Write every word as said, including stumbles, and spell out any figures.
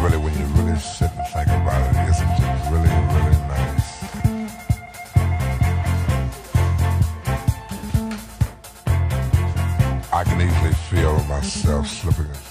really, when you really sit and think about it, isn't it really, really nice? I can easily feel myself slipping